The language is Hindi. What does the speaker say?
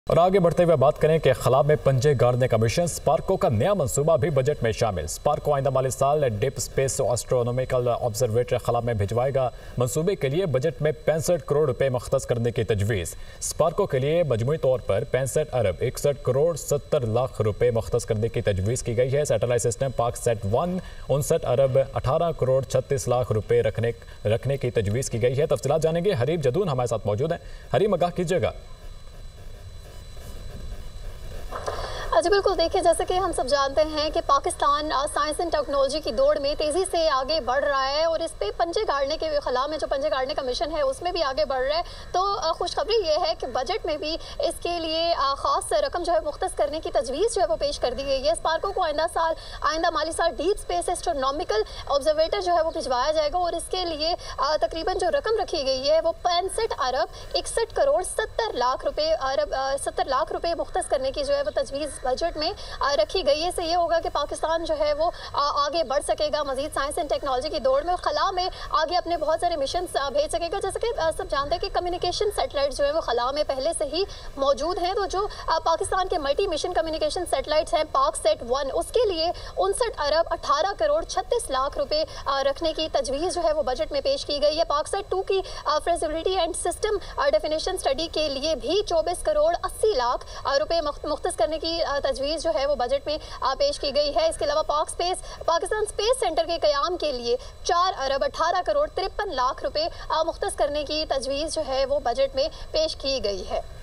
और आगे बढ़ते हुए बात करें कि खला में पंजे गाड़ने का मिशन स्पार्को का नया मंसूबा भी बजट में शामिल। स्पार्को आइंदा माली साल डीप स्पेस एस्ट्रोनॉमिकल ऑब्जर्वेटरी खला में भिजवाएगा। मंसूबे के लिए बजट में 65 करोड़ रुपए मुख्तस करने की तजवीज़। स्पार्को के लिए मजमूई तौर पर 65 अरब 61 करोड़ 70 लाख रुपए मुख्तस करने की तजवीज़ की गई है। सैटेलाइट सिस्टम पाकसेट 1 59 अरब 18 करोड़ 36 लाख रुपए रखने की तजवीज़ की गई है। तफसीलात जानेंगे, हरीम जदून हमारे साथ मौजूद हैं। हरीम, आगाह कीजिएगा। जी बिल्कुल, देखिए जैसे कि हम सब जानते हैं कि पाकिस्तान साइंस एंड टेक्नोलॉजी की दौड़ में तेज़ी से आगे बढ़ रहा है और इस पे पंजे गाड़ने के खला में जो पंजे गाड़ने का मिशन है उसमें भी आगे बढ़ रहा है। तो खुशखबरी ये है कि बजट में भी इसके लिए ख़ास रकम जो है मुख्तस करने की तजवीज़ जो है वो पेश कर दी गई है। स्पार्को को आइंदा माली साल डीप स्पेस एस्ट्रोनॉमिकल ऑब्जर्वेटर जो है वो भिजवाया जाएगा और इसके लिए तकरीबन जो रकम रखी गई है वो 65 अरब 61 करोड़ 70 लाख रुपए मुख्तस करने की जो है वो तजवीज़ बजट में रखी गई है। इससे ये होगा कि पाकिस्तान जो है वो आगे बढ़ सकेगा मजीद साइंस एंड टेक्नोलॉजी की दौड़ में, खला में आगे अपने बहुत सारे मिशन भेज सकेगा। जैसे कि सब जानते हैं कि कम्युनिकेशन सैटेलाइट जो है वो खला में पहले से ही मौजूद हैं। तो जो पाकिस्तान के मल्टी मिशन कम्युनिकेशन सैटेलाइट्स हैं पाकसेट 1, उसके लिए 59 अरब 18 करोड़ 36 लाख रुपए रखने की तजवीज़ जो है वो बजट में पेश की गई है। पाकसेट 2 की feasibility and system definition study के लिए भी 24 करोड़ 80 लाख रुपए मुख्तस करने की तजवीज़ जो है वो बजट में पेश की गई है। इसके अलावा पाकिस्तान स्पेस सेंटर के क़याम के लिए 4 अरब 18 करोड़ 53 लाख रुपए मुख्तस करने की तजवीज़ जो है वो बजट में पेश की गई है।